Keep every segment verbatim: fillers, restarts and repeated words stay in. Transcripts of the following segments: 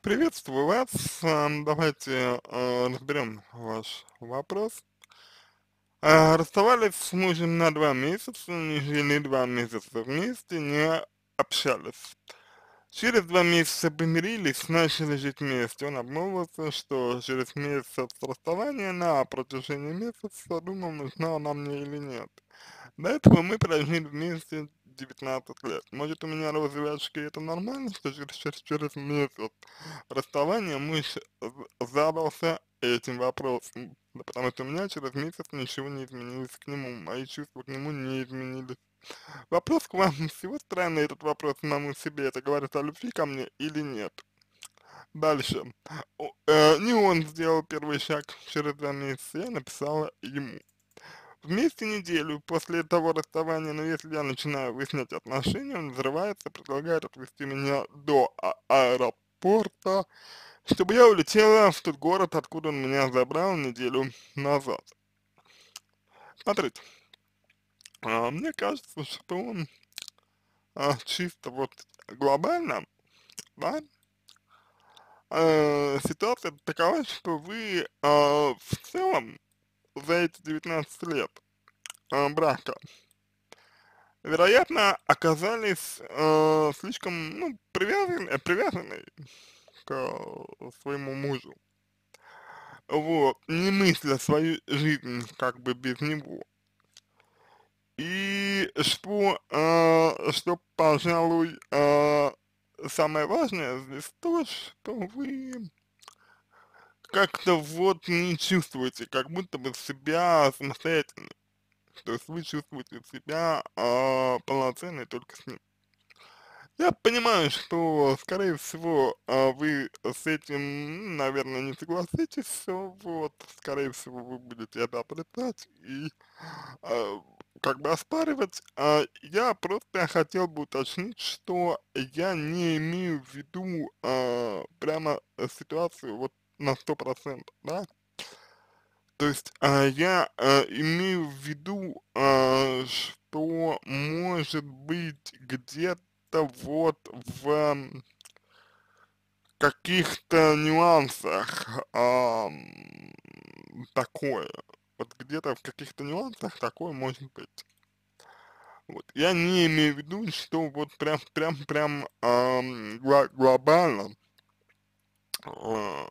Приветствую вас. Ам, Давайте э, разберем ваш вопрос. А, Расставались с мужем на два месяца, не жили два месяца вместе, не общались. Через два месяца помирились, начали жить вместе. Он обмолвился, что через месяц расставания на протяжении месяца думал, нужна она мне или нет. До этого мы прожили вместе девятнадцать лет. Может, у меня розовые очки, это нормально, что через, через, через месяц расставания муж з- задался этим вопросом, да потому что у меня через месяц ничего не изменилось к нему, мои чувства к нему не изменились. Вопрос к вам, с его стороны этот вопрос самому себе, это говорит о любви ко мне или нет? Дальше. О, э, не он сделал первый шаг через два месяца, я написала ему. Вместе неделю после того расставания, но если я начинаю выяснять отношения, он взрывается, предлагает отвезти меня до а- аэропорта, чтобы я улетела в тот город, откуда он меня забрал неделю назад. Смотрите, а, мне кажется, что он а, чисто вот глобально, да, э, ситуация такова, что вы а, в целом за эти девятнадцать лет а, брака, вероятно, оказались э, слишком, ну, привязаны, э, привязаны к э, своему мужу, вот, не мысля свою жизнь как бы без него. И что, э, что, пожалуй, э, самое важное здесь то, что вы как-то вот не чувствуете, как будто бы себя самостоятельно, то есть вы чувствуете себя э, полноценной только с ним. Я понимаю, что, скорее всего, а, вы с этим, наверное, не согласитесь, э, вот, скорее всего, вы будете это отрицать и а, как бы оспаривать. А, я просто хотел бы уточнить, что я не имею в виду а, прямо ситуацию вот на сто процентов, да? То есть а, я а, имею в виду, а, что может быть где-то вот в каких-то нюансах ам, такое. Вот где-то в каких-то нюансах такое может быть. Вот. Я не имею в виду, что вот прям, прям, прям ам, гла- глобально а,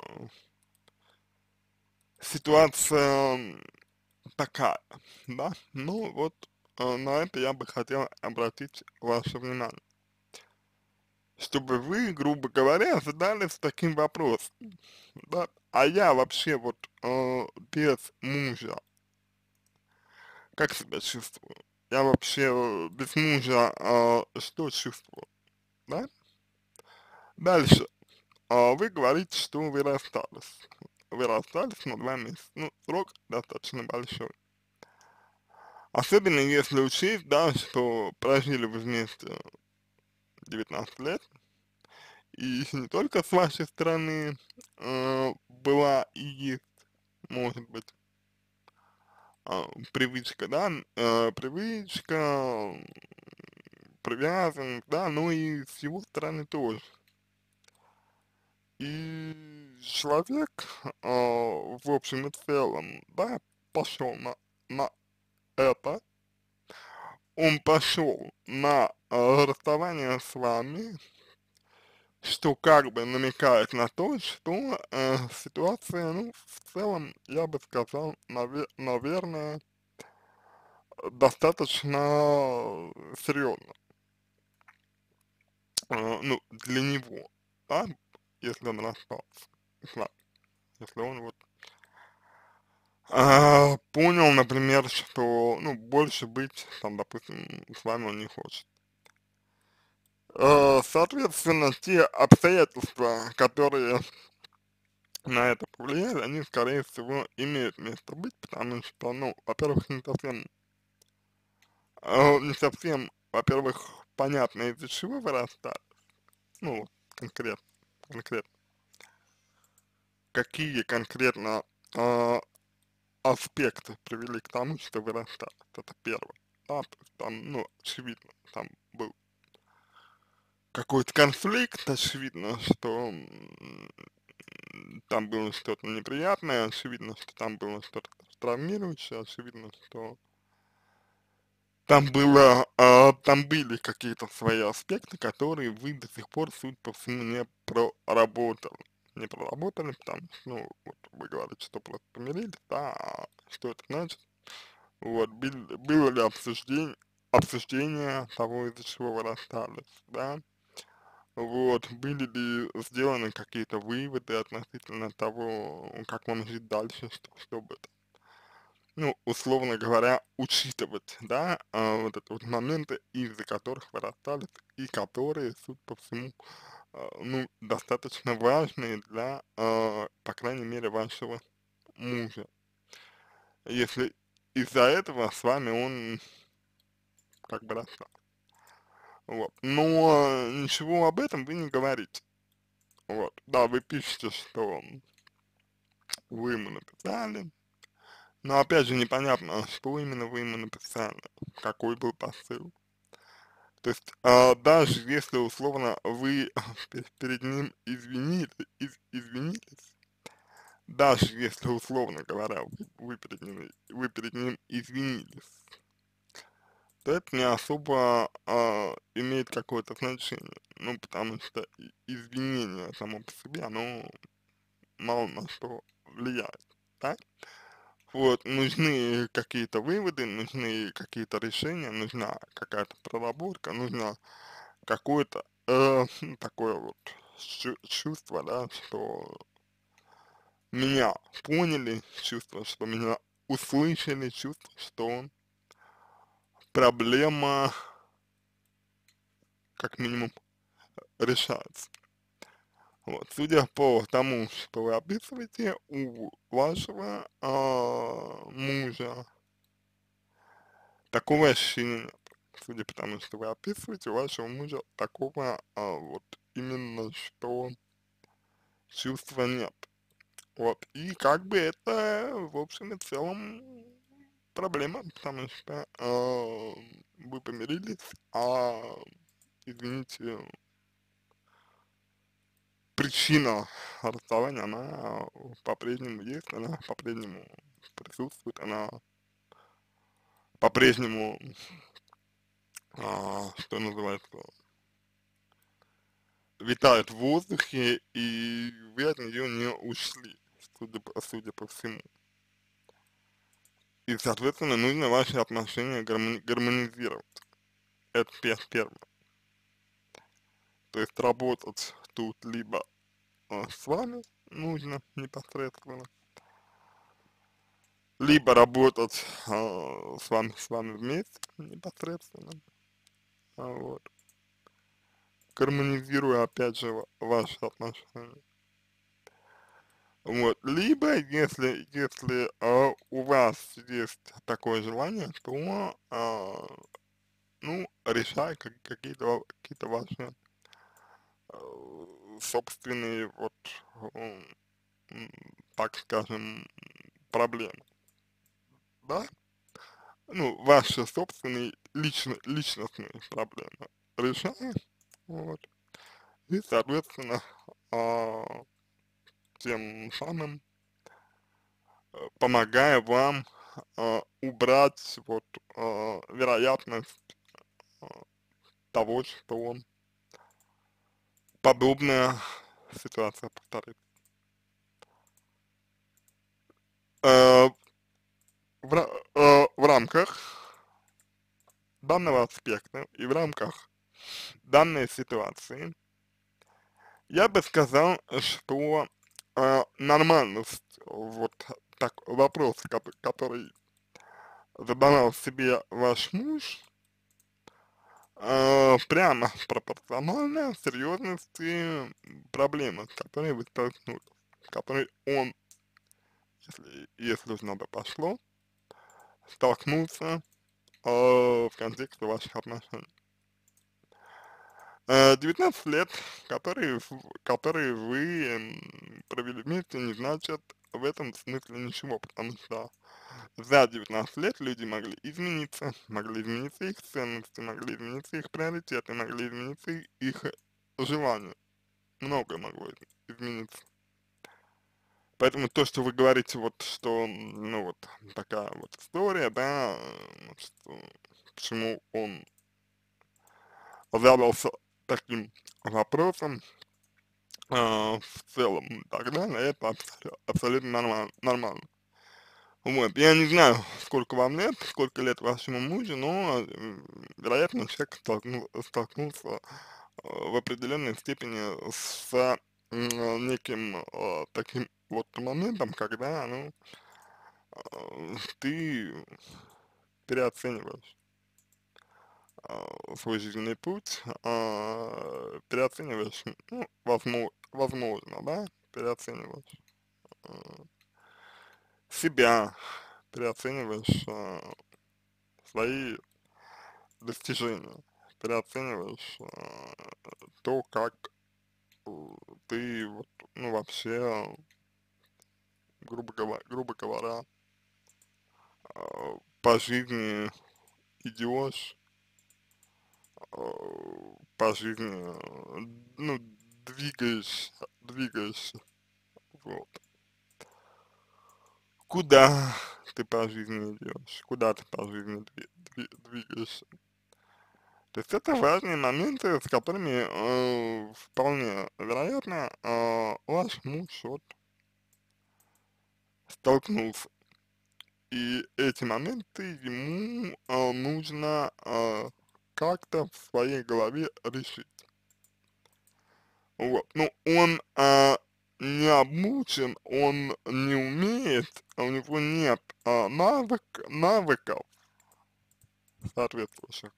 ситуация м, такая, да. Ну вот а, на это я бы хотел обратить ваше внимание. Чтобы вы, грубо говоря, задались таким вопросом, да, а я вообще вот э, без мужа как себя чувствую? Я вообще э, без мужа э, что чувствую, да? Дальше, а, вы говорите, что вы расстались. Вы расстались на два месяца, ну, срок достаточно большой. Особенно если учесть, да, что прожили вы вместе девятнадцать лет, и не только с вашей стороны э, была и есть, может быть, а, привычка, да, э, привычка, м, привязанность, да, но и с его стороны тоже. И человек, а, в общем и целом, да, пошел на, на это, он пошел на э, расставание с вами, что как бы намекает на то, что э, ситуация, ну, в целом, я бы сказал, наве- наверное, достаточно серьезно, э, ну, для него, да, если он расстался с вами, если он вот а, понял, например, что, ну, больше быть, там, допустим, с вами он не хочет. Э, Соответственно, те обстоятельства, которые на это повлияли, они, скорее всего, имеют место быть, потому что, ну, во-первых, не совсем, э, не совсем, во-первых, понятно, из-за чего вы расстались, ну, вот, конкретно, конкретно, какие конкретно э, аспекты привели к тому, что вы расстались, это первое, да, то есть там, ну, очевидно, там был какой-то конфликт, очевидно, что м, там было что-то неприятное, очевидно, что там было что-то травмирующее, очевидно, что там было, а, там были какие-то свои аспекты, которые вы до сих пор, судя по всему, не проработали. Не проработали, потому что, ну, вот вы говорите, что просто помирились, да, а что это значит? Вот, был- было ли обсуждение, обсуждение того, из-за чего вы расстались, да? Вот, были ли сделаны какие-то выводы относительно того, как вам жить дальше, что, чтобы, ну, условно говоря, учитывать, да, а, вот это вот моменты, из-за которых вы расстались, и которые, судя по всему, а, ну, достаточно важные для, а, по крайней мере, вашего мужа. Если из-за этого с вами он как бы расстался. Вот. Но ничего об этом вы не говорите. Вот. Да, вы пишете, что вы ему написали, но опять же непонятно, что именно вы ему написали, какой был посыл. То есть, а, даже если условно вы пе- перед ним извинили, из- извинились, даже если условно говоря вы, вы перед ним, вы перед ним извинились, то это не особо а, имеет какое-то значение. Ну, потому что и- извинение само по себе, оно мало на что влияет, да? Вот, нужны какие-то выводы, нужны какие-то решения, нужна какая-то проработка, нужно какое-то э, такое вот чу- чувство, да, что меня поняли, чувство, что меня услышали, чувство, что проблема как минимум решается. Вот, судя по тому, что вы описываете, у вашего а, мужа такого ощущения нет. Судя по тому, что вы описываете, у вашего мужа такого а, вот именно что чувства нет. Вот, и как бы это, в общем и целом, проблема, потому что а, вы помирились, а, извините, причина расставания, она по-прежнему есть, она по-прежнему присутствует, она по-прежнему, а, что называется, витает в воздухе, и вы от нее не ушли, судя по, судя по всему. И, соответственно, нужно ваши отношения гармони- гармонизировать. Это пер- первое. То есть работать тут либо а, с вами нужно непосредственно, либо работать а, с вами, с вами вместе непосредственно, а, вот, гармонизируя, опять же, ва- ваши отношения. Вот, либо, если, если а, у вас есть такое желание, то, а, ну, решай как, какие-то, ва- какие-то ваши а, собственные, вот, м, м, так скажем, проблемы, да? Ну, ваши собственные лично, личностные проблемы решаем, вот, и, соответственно, а, тем самым э, помогая вам а, убрать вот а, вероятность а, того, что подобная ситуация повторится. Э, в, ра- э, в рамках данного аспекта и в рамках данной ситуации я бы сказал, что э, нормальность вот так вопрос, кото- который задавал себе ваш муж, э, прямо пропорциональна серьезности проблемы, с которой вы столкнулись, с которой он, если, если уж на то пошло, столкнулся э, в контексте ваших отношений. Э, девятнадцать лет, которые, в- которые вы м, провели вместе, не значит в этом смысле ничего, потому что за девятнадцать лет люди могли измениться, могли измениться их ценности, могли измениться их приоритеты, могли измениться их желание, многое могло измениться. Поэтому то, что вы говорите, вот, что, ну, вот такая вот история, да, э, что, почему он задался таким вопросом, а, в целом и так далее, это абсо абсолютно нормально нормально. Вот, я не знаю, сколько вам лет, сколько лет вашему мужу, но, м, вероятно, человек столкну столкнулся, э, в определенной степени с, м, неким, э, таким вот моментом, когда, ну, э, ты переоцениваешь, а, свой жизненный путь, а, переоцениваешь, ну, возмо возможно, да, переоцениваешь, э, себя, переоцениваешь, а, свои достижения, переоцениваешь, а, то, как, э, ты вот, ну, вообще, грубо говоря грубо говоря, а, по жизни идешь, а, по жизни, э, ну, двигаешь двигаешься, вот. Куда ты по жизни идешь, куда ты по жизни дви дви двигаешься. То есть это важные моменты, с которыми, э, вполне вероятно, а, ваш муж вот столкнулся. И эти моменты ему, а, нужно, а, как-то в своей голове решить. Вот, ну, он, а, не обучен, он не умеет, а у него нет, а, навык навыков соответствующих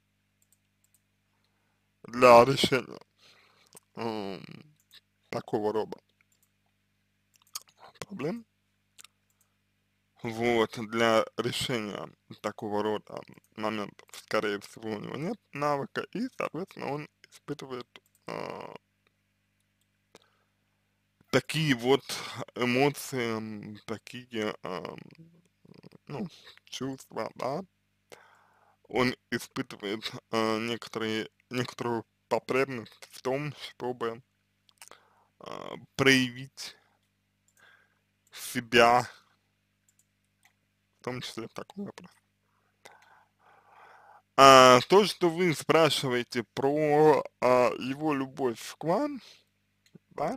для решения, м, такого рода проблем. Вот, для решения такого рода моментов, скорее всего, у него нет навыка, и, соответственно, он испытывает, а, такие вот эмоции, м, такие, ам, ну, чувства, да. Он испытывает, а, некоторые некоторую потребность в том, чтобы, а, проявить себя, в том числе в таком вопросе. А, то, что вы спрашиваете про, а, его любовь к вам, да,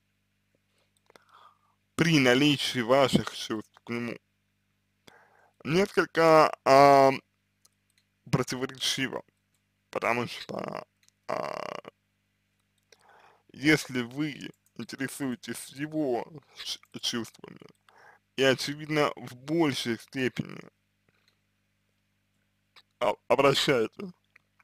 при наличии ваших чувств к нему, несколько, а, противоречиво, потому что, а, если вы интересуетесь его ч чувствами и, очевидно, в большей степени а обращаете,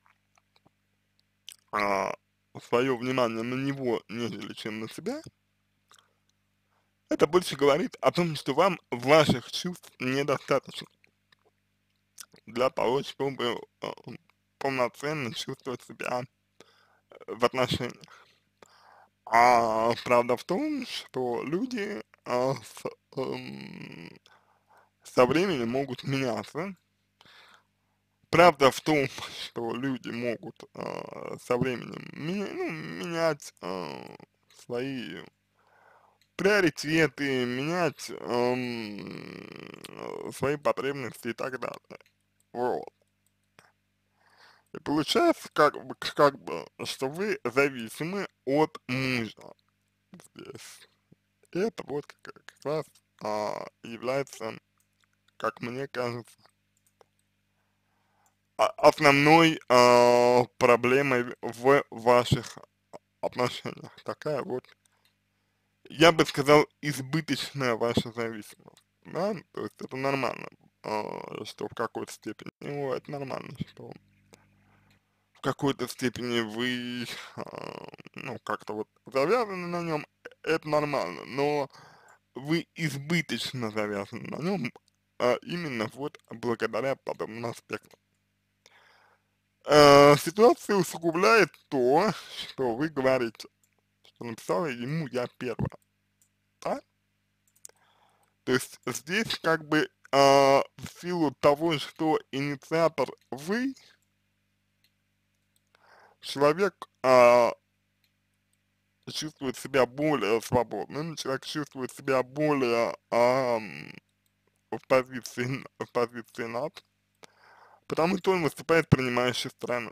а, свое внимание на него, нежели чем на себя, это больше говорит о том, что вам ваших чувств недостаточно для того, чтобы, а, полноценно чувствовать себя в отношениях. А правда в том, что люди, а, с, эм, со временем могут меняться. Правда в том, что люди могут, а, со временем ме ну, менять, а, свои приоритеты, менять, ам, свои потребности и так далее. Вот. И получается, как бы, как бы, что вы зависимы от мужа здесь. И это вот как, как раз, а, является, как мне кажется, а, основной, а, проблемой в ваших отношениях. Такая вот, я бы сказал, избыточная ваша зависимость. Да, то есть это нормально, а, что в какой-то степени, ну, это нормально, что в какой-то степени вы, а, ну, как-то вот завязаны на нем, это нормально, но вы избыточно завязаны на нем, а именно вот благодаря подобным аспектам. Э, ситуацию усугубляет то, что вы говорите, что написала ему я первая, да? То есть здесь как бы, а, в силу того, что инициатор вы, человек, а, чувствует себя более свободным, человек чувствует себя более ам, в позиции, в позиции над, потому что он выступает принимающей стороной.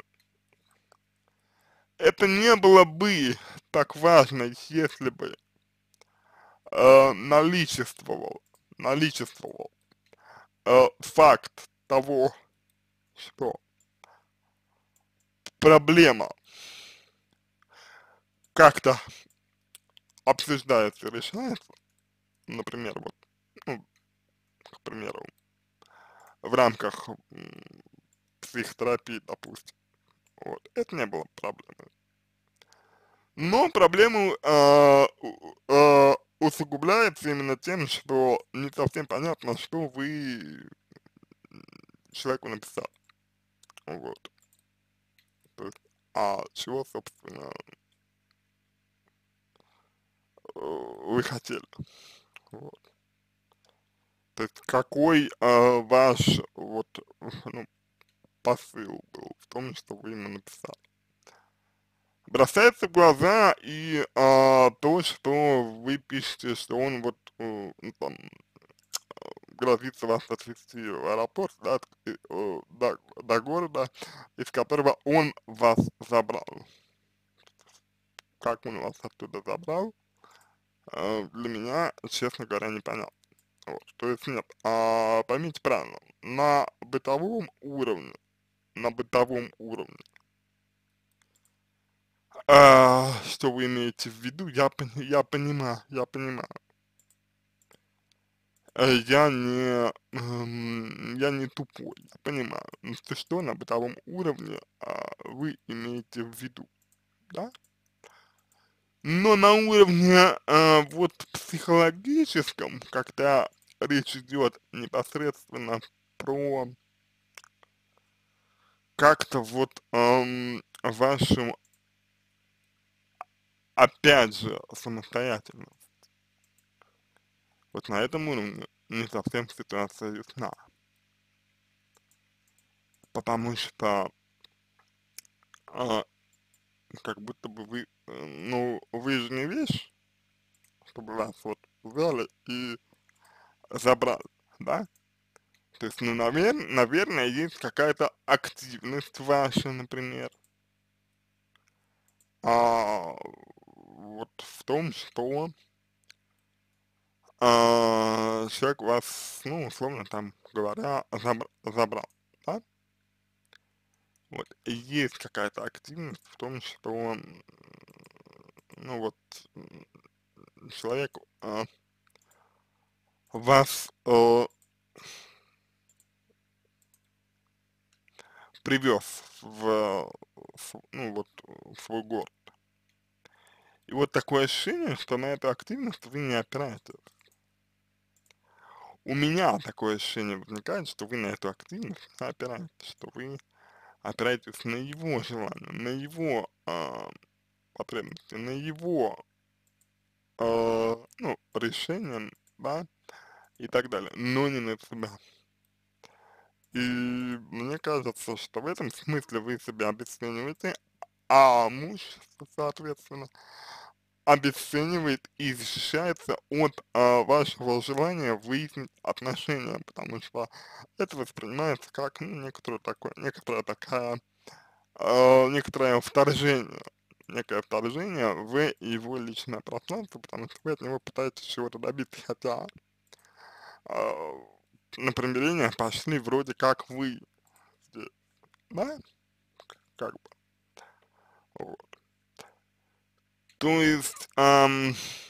Это не было бы так важно, если бы э, наличествовал, наличествовал э, факт того, что проблема как-то обсуждается, решается, например, вот, ну, к примеру, в рамках м, психотерапии, допустим, вот, это не было проблемой. Но проблему э, у- э, усугубляется именно тем, что не совсем понятно, что вы человеку написали, вот, то есть, а чего, собственно, э, вы хотели, вот. То есть какой э, ваш вот ну, посыл был в том, что вы ему написали. Бросается в глаза и а, то, что вы пишете, что он вот э, ну, там, грозится вас отвезти в аэропорт, да, от- э, э, до, до города, из которого он вас забрал. Как он вас оттуда забрал, э, для меня, честно говоря, непонятно. Вот. То есть нет, а, поймите правильно, на бытовом уровне, на бытовом уровне, а, что вы имеете в виду, я, пон- я понимаю, я понимаю. Э, Я не, эм, я не тупой, я понимаю, ну, что, что на бытовом уровне а, вы имеете в виду, да? Но на уровне а, вот психологическом, когда речь идет непосредственно про как-то вот ам, вашу, опять же, самостоятельность, вот на этом уровне не совсем ситуация ясна, потому что а, как будто бы вы, э, ну, вы же не вещь, чтобы вас вот взяли и забрали, да? То есть, ну, навер наверное, есть какая-то активность ваша, например, а, вот в том, что а, человек вас, ну, условно там говоря, забр забрал, да? Вот, и есть какая-то активность в том, что, м, ну, вот, м, человек а, вас э, привез в, в, ну, вот, в свой город. И вот такое ощущение, что на эту активность вы не опираетесь. У меня такое ощущение возникает, что вы на эту активность не опираетесь, что вы опираетесь на его желание, на его а, потребности, на его а, ну, решение, да, и так далее, но не на себя. И мне кажется, что в этом смысле вы себя обесцениваете, а муж, соответственно, обесценивает и защищается от а, вашего желания выяснить отношения, потому что это воспринимается как ну, некоторое такое, некоторая такая, а, некоторое вторжение, некое вторжение в его личное пространство, потому что вы от него пытаетесь чего-то добиться, хотя а, на примирение пошли вроде как вы здесь, да, как бы, вот. То есть, ам,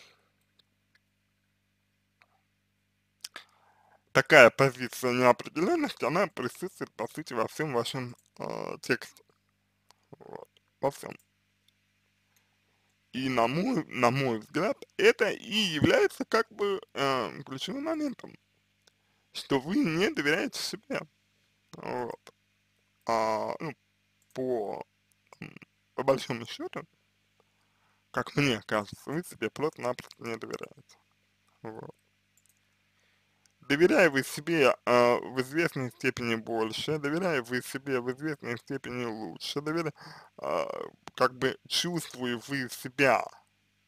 такая позиция неопределенности, она присутствует, по сути, во всем вашем э, тексте, вот, во всем. И на мой, на мой взгляд, это и является как бы э, ключевым моментом, что вы не доверяете себе, вот. А, ну, по, м, по большому счету, как мне кажется, вы себе просто-напросто не доверяете, вот. Доверяя вы себе а, в известной степени больше, доверяя вы себе в известной степени лучше, доверяя, а, как бы чувствуя вы себя,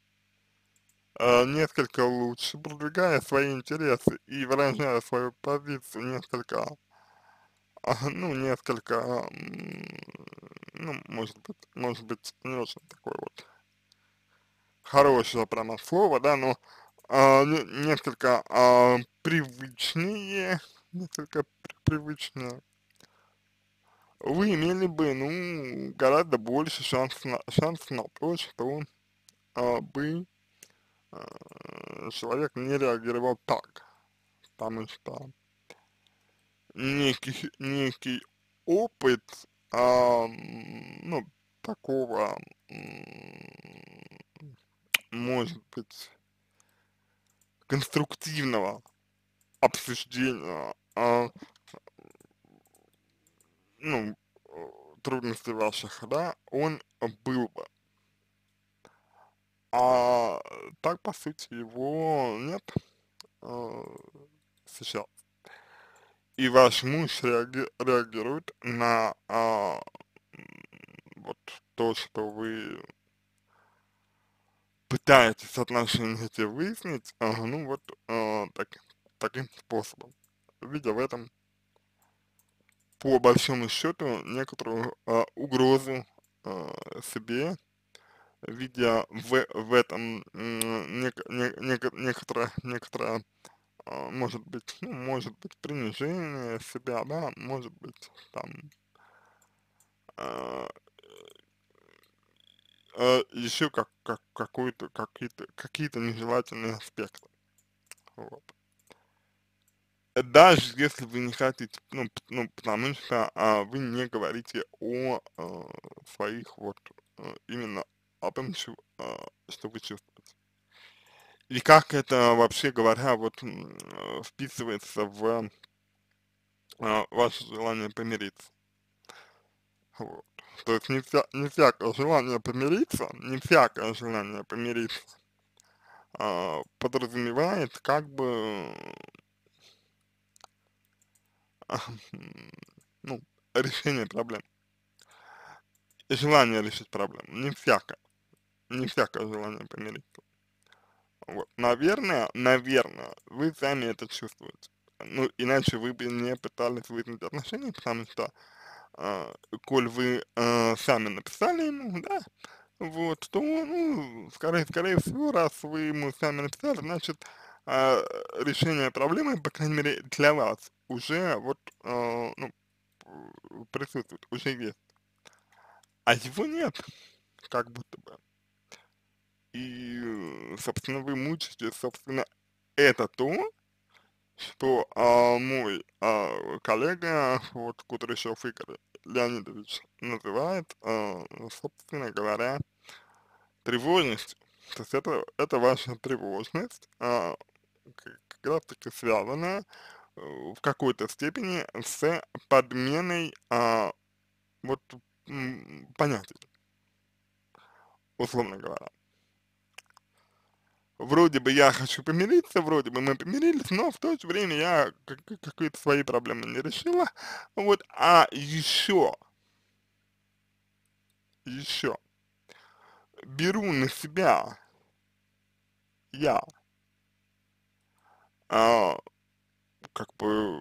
э, несколько лучше, продвигая свои интересы и выражая свою позицию несколько, а, ну, несколько, м, ну, может быть, может быть, не очень такое вот хорошее прямо слово, да, но а, не- несколько а, привычнее, несколько при- привычнее, вы имели бы, ну, гораздо больше шансов на, шансов на то, что а, бы а, человек не реагировал так, потому что некий, некий опыт, а, м, ну, такого, м, может быть, конструктивного обсуждения, а, ну, э, трудностей ваших, да, он был бы. А так, по сути, его нет э, сейчас. И ваш муж реаги- реагирует на а, м, вот то, что вы пытаетесь отношения эти выяснить, ага, ну вот а, так, таким способом, видя в этом, по большому счету, некоторую а, угрозу а, себе, видя в, в этом м, нек, не, нек- некоторое, некоторое, а, может быть, ну, может быть, принижение себя, да, может быть, там, а, а, еще как, как какой-то, какие-то, какие-то нежелательные аспекты, вот. Даже если вы не хотите, ну, п- ну потому что а, вы не говорите о а, своих вот а, именно о том, чё, а, что вы чувствуете. И как это вообще говоря вот м, э, вписывается в а, ваше желание помириться. Вот. То есть не, вся, не всякое желание помириться, не всякое желание помириться а, подразумевает как бы а, м, ну, решение проблем. И желание решить проблему. Не всякое. Не всякое желание помириться. Вот. Наверное, наверное, вы сами это чувствуете. Ну, иначе вы бы не пытались выяснить отношения, потому что, а, коль вы а, сами написали ему, да, вот, то, ну, скорее, скорее всего, раз вы ему сами написали, значит, а, решение проблемы, по крайней мере, для вас уже вот, а, ну, присутствует, уже есть. А его нет, как будто бы. И, э, собственно, вы мучаетесь, собственно, это то, что а, мой а, коллега, вот, Кудряшов Игорь Леонидович, называет, а, собственно говоря, тревожностью. То есть это, это ваша тревожность, а, к- как раз таки связана э, в какой-то степени с подменой а, вот м, понятий, условно говоря. Вроде бы я хочу помириться, вроде бы мы помирились, но в то же время я как- как- какие-то свои проблемы не решила. Вот, а еще, еще беру на себя я а, как бы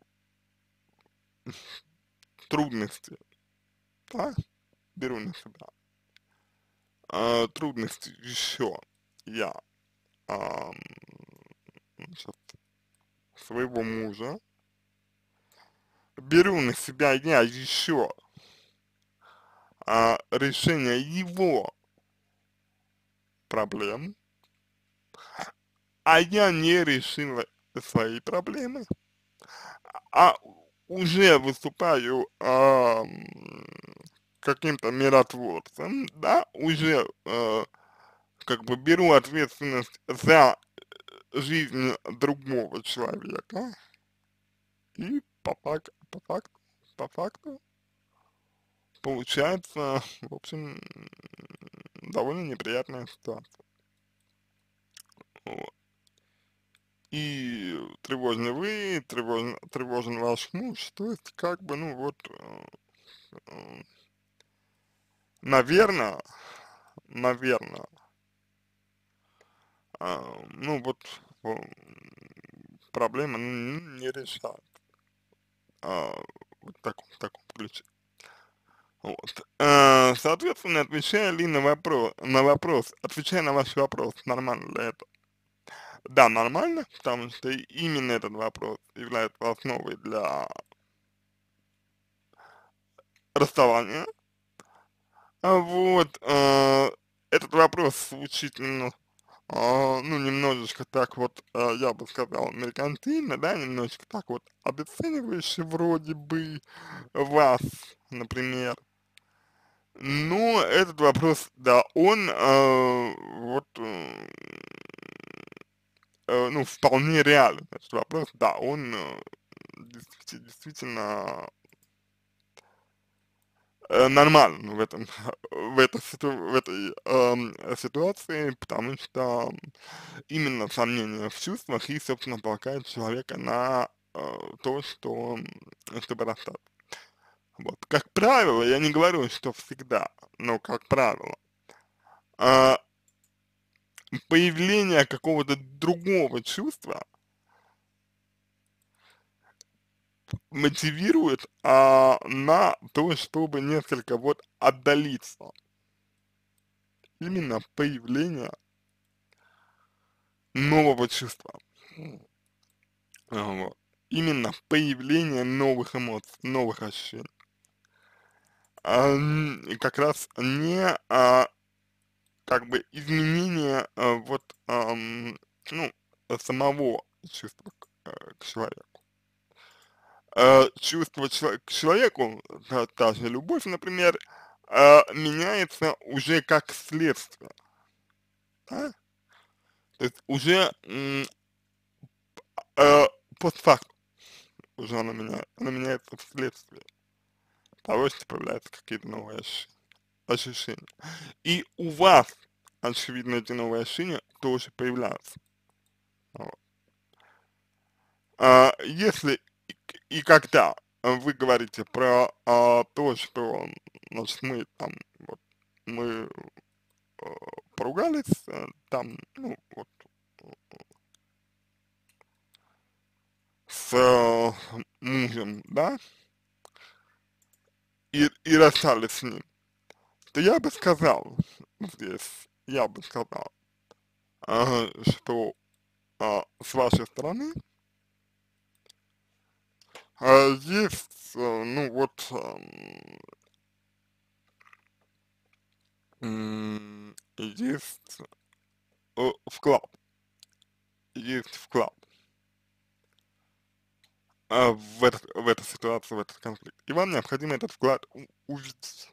трудности, да, беру на себя а, трудности еще я а, значит, своего мужа, беру на себя я еще а, решение его проблем, а я не решила свои проблемы, а уже выступаю а, м, каким-то миротворцем, да, уже э, как бы беру ответственность за жизнь другого человека, и по, фак- по факту, по факту получается, в общем, м, довольно неприятная ситуация. Вот. И тревожны вы, тревожен, тревожен ваш муж, то есть как бы, ну вот, э, э, наверное, наверное, а, ну вот, м, проблема ну, не решает, а, вот в таком, в таком ключе. Вот. А, соответственно, отвечая ли на вопрос, на вопрос, отвечая на ваш вопрос, нормально ли это? Да, нормально, потому что именно этот вопрос является основой для расставания. А вот, а, этот вопрос звучит немного, а, ну, немножечко так вот, а, я бы сказал, меркантильно, да, немножечко так вот обесценивающе вроде бы вас, например. Но этот вопрос, да, он, а, вот, э, э, ну, вполне реален, этот вопрос, да, он э, действи- действительно э, нормально в этом, в этой, ситу- в этой эм, ситуации, потому что именно сомнение в чувствах и, собственно, толкает человека на э, то, что, м, чтобы расстаться. Вот. Как правило, я не говорю, что всегда, но как правило, а, появление какого-то другого чувства мотивирует а, на то, чтобы несколько вот отдалиться. Именно появление нового чувства. А, вот. Именно появление новых эмоций, новых ощущений. А, н- и как раз не а, как бы изменение а, вот ам, ну, самого чувства к, э, к человеку. А, чувство чело- к человеку, та, та же любовь, например, а, меняется уже как следствие, да? То есть уже м, а, постфактум уже она меняет, она меняется вследствие того, что появляются какие-то новые ощущения. ощущения. И у вас, очевидно, эти новые ощущения тоже появляются. Вот. А, если и, к- и когда вы говорите про а, то, что, значит, мы там, вот, мы э, поругались, э, там, ну, вот, с э, мужем, да, и, и расстались с ним, то я бы сказал здесь, я бы сказал, а, что а, с вашей стороны а, есть, э, ну, вот, ам, м, есть э, вклад, есть вклад а, в, этот, в эту ситуацию, в этот конфликт. И вам необходимо этот вклад у- увидеть.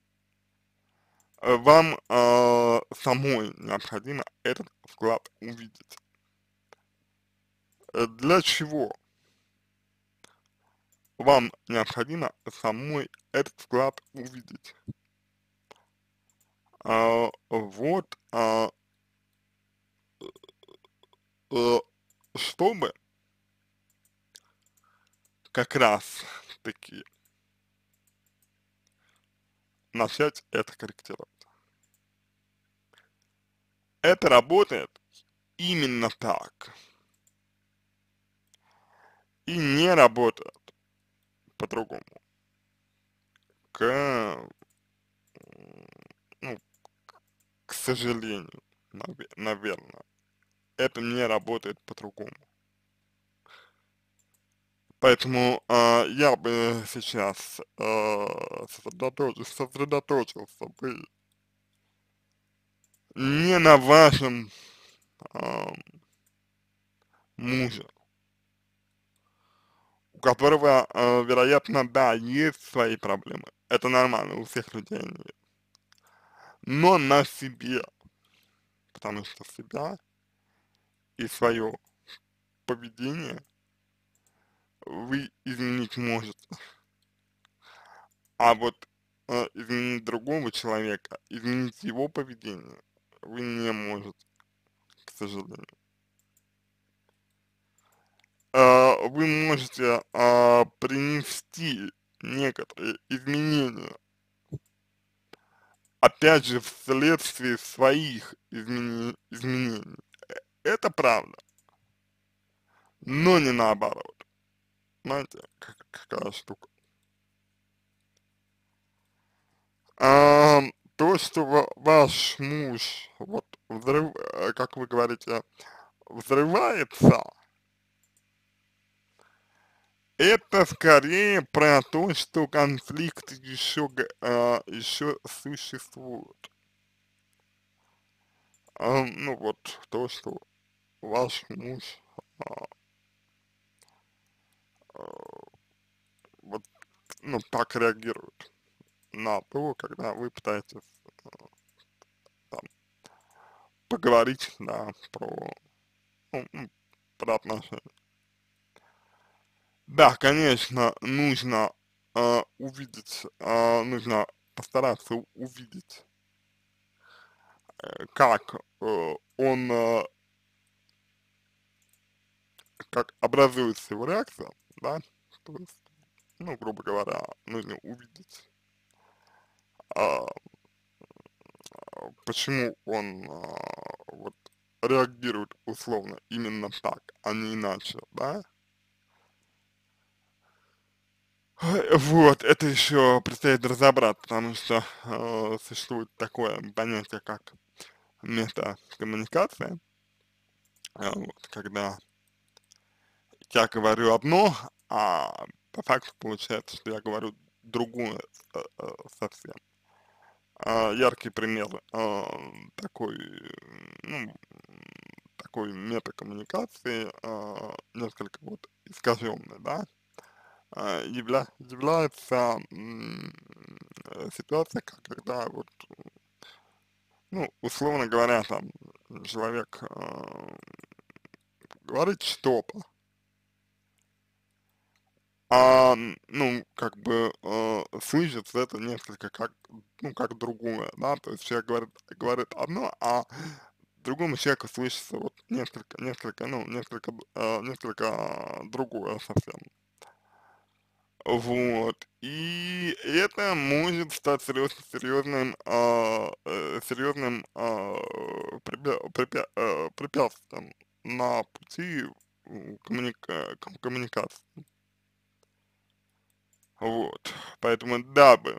Э, Вам а, самой необходимо этот вклад увидеть. Э, Для чего вам необходимо самой этот вклад увидеть? А, вот, а, э, чтобы как раз таки начать это корректировать. Это работает именно так и не работает по-другому. К, ну, к сожалению, наверное, это не работает по-другому. Поэтому а, я бы сейчас а, сосредоточился, сосредоточился бы не на вашем а, муже, у которого, а, вероятно, да, есть свои проблемы. Это нормально, у всех людей они есть. Но на себе, потому что себя и свое поведение вы изменить можете. А вот э, изменить другого человека, изменить его поведение вы не можете, к сожалению. Э, вы можете э, принести некоторые изменения, опять же, вследствие своих измени- изменений. это правда, но не наоборот. Знаете, как, какая штука. А, то, что ва ваш муж, вот, взрыв, э, как вы говорите, взрывается, это скорее про то, что конфликт еще, г- а, еще существует. А, ну вот, то, что ваш муж а, а, вот, ну, так реагирует на то, когда вы пытаетесь там поговорить, да, про, ну, м, про отношения. Да, конечно, нужно а, увидеть, а, нужно постараться у- увидеть, э, как э, он, э, как образуется его реакция, да, то есть, ну, грубо говоря, нужно увидеть, а, почему он а, вот реагирует условно именно так, а не иначе, да. Ой, вот, это еще предстоит разобрать, потому что э, существует такое понятие, как метакоммуникация, а, вот, когда я говорю одно, а по факту получается, что я говорю другое э, э, совсем. А, яркий пример а, такой, ну, такой метакоммуникации, а, несколько вот искаженной, да, а, явля, является м, э, ситуация, как когда вот, ну, условно говоря, там, человек а, говорит что-то, а, м, ну, как бы э, слышится это несколько как, ну, как другое, да, то есть человек говорит, говорит одно, а другому человеку слышится вот несколько, несколько, ну, несколько, э, несколько а, другое совсем. Вот. И это может стать серьез, серьезным, а, э, серьезным а, препя, препя, э, препятствием на пути м, коммуника, ком- коммуникации. Вот. Поэтому, дабы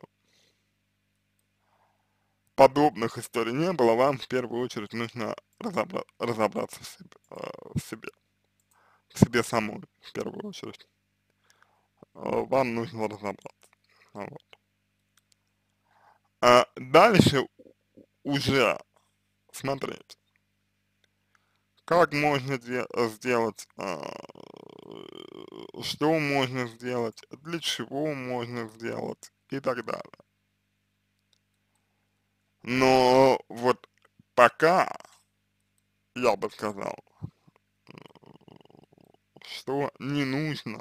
подобных историй не было, вам в первую очередь нужно разобра разобраться в себе, э, в себе, в себе самой, в первую очередь. Э, Вам нужно разобраться. Вот. А дальше уже смотреть, как можно де- сделать, а, что можно сделать, для чего можно сделать и так далее. Но вот пока я бы сказал, что не нужно,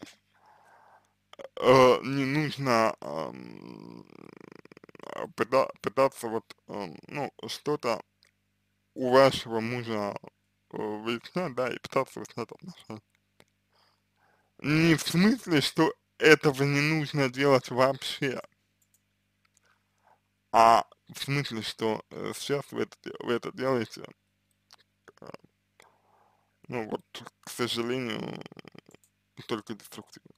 э, не нужно ам, а, пыта- пытаться вот, ам, ну, что-то у вашего мужа э, выяснять, да, и пытаться выяснять отношения. Не в смысле, что этого не нужно делать вообще, а в смысле, что э, сейчас вы это, де- вы это делаете, э, ну вот, к сожалению, только деструктивно.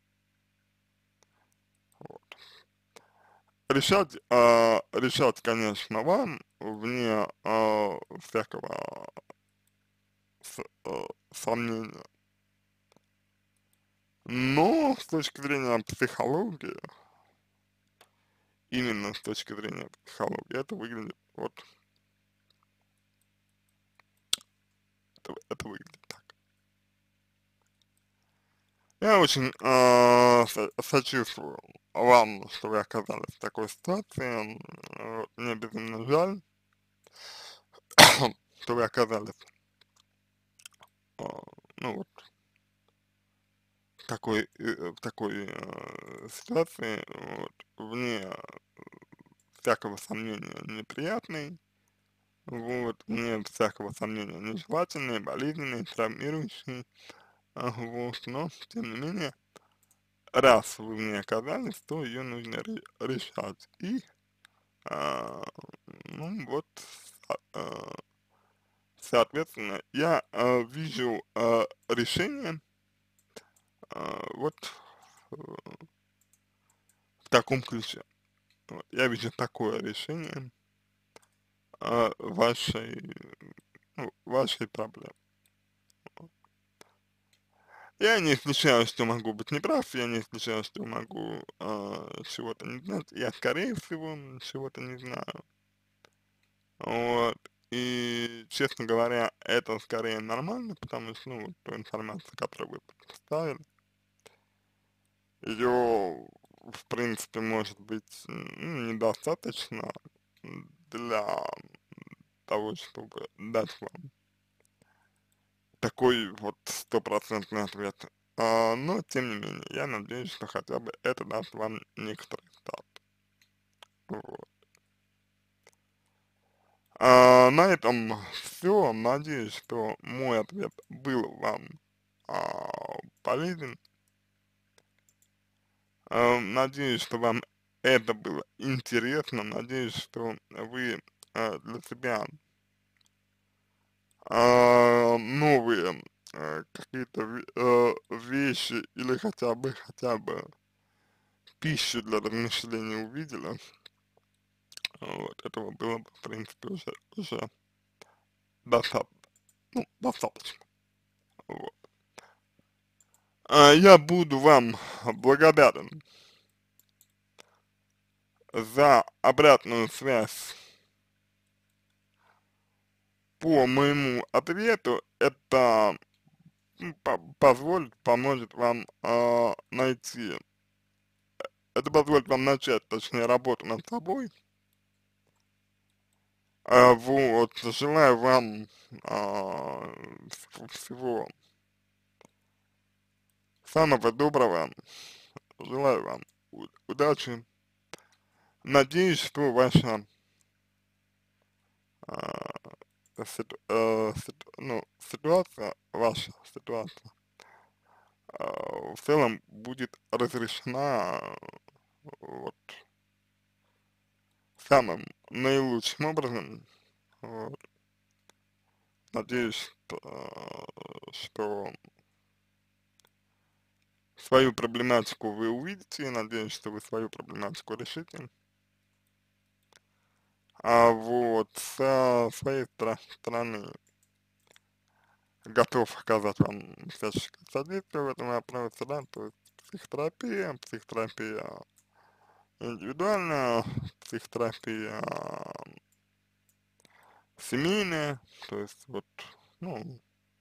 Вот. Решать, а, решать, конечно, вам вне а, всякого с- э, сомнения. Но с точки зрения психологии, именно с точки зрения психологии, это выглядит вот, это, это выглядит так. Я очень э, со- сочувствую вам, что вы оказались в такой ситуации. М, вот, мне безумно жаль, что вы оказались э, ну, вот, в такой, э, в такой э, ситуации, вот, вне всякого сомнения неприятной, вот, вне всякого сомнения нежелательной, болезненной, травмирующей, а, вот, но, тем не менее, раз вы в ней оказались, то ее нужно ре- решать. И А, ну вот, а, а, соответственно, я э, вижу э, решение э, вот э, в таком ключе. Вот, я вижу такое решение э, вашей, ну, вашей проблемы. Я не исключаю, что могу быть неправ, я не исключаю, что могу э, чего-то не знать. Я, скорее всего, чего-то не знаю. Вот. И, честно говоря, это скорее нормально, потому что, ну, вот ту информацию, которую вы представили, ее, в принципе, может быть, ну, недостаточно для того, чтобы дать вам такой вот стопроцентный ответ. А, но, тем не менее, я надеюсь, что хотя бы это даст вам некоторый старт. Вот. А, на этом все. Надеюсь, что мой ответ был вам а, полезен. А, надеюсь, что вам это было интересно. Надеюсь, что вы а, для себя а, новые а, какие-то ве- э, вещи или хотя бы хотя бы пищу для размышления увидели. Вот, этого было бы, в принципе, уже, уже достаточно. Ну, достаточно. Вот. А, я буду вам благодарен за обратную связь по моему ответу. Это м, по- позволит, поможет вам а, найти, это позволит вам начать, точнее, работу над собой. А, вот, желаю вам а, вс- всего самого доброго, желаю вам у- удачи. Надеюсь, что ваша а, ситу- э, ситу- ну, ситуация, ваша ситуация а, в целом будет разрешена вот самым наилучшим образом. Вот. Надеюсь, что, а, что свою проблематику вы увидите, надеюсь, что вы свою проблематику решите. А вот со своей стра- стороны готов оказать вам всяческое содействие в этом вопросе, да, то есть психотерапия, психотерапия индивидуальная, психотерапия семейная, то есть вот, ну,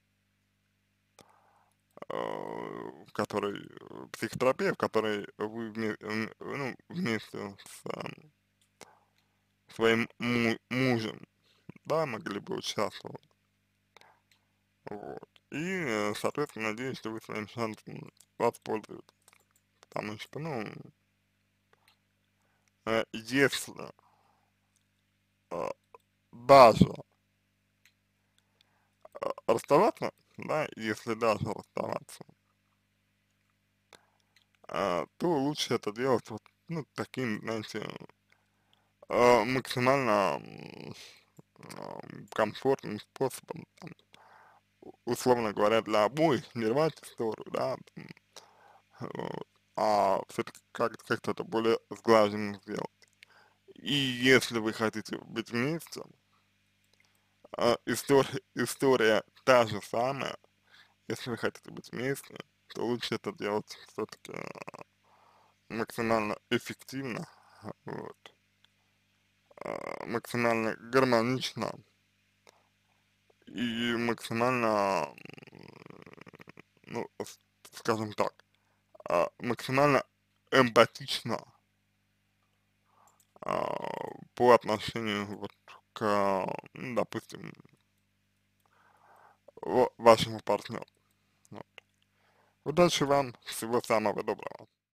э, в которой э, психотерапия, в которой вы вме- м, ну, вместе с э, своим му- мужем, да, могли бы участвовать. Вот. И, э, соответственно, надеюсь, что вы своим шансом воспользуетесь. Потому что, ну, э, если э, даже э, расставаться, да, если даже расставаться, э, то лучше это делать вот, ну, таким, знаете, э, максимально м, э, комфортным способом, там, у- условно говоря, для обоих, не рвать историю, да, там, вот, а все-таки как- как-то это более сглаженно сделать. И если вы хотите быть вместе, а, история, история та же самая, если вы хотите быть вместе, то лучше это делать все-таки максимально эффективно, вот, а, максимально гармонично и максимально, ну, с- скажем так, а, максимально эмпатично а, по отношению вот к, ну, допустим, ва- вашему партнеру. Вот. Удачи вам, всего самого доброго.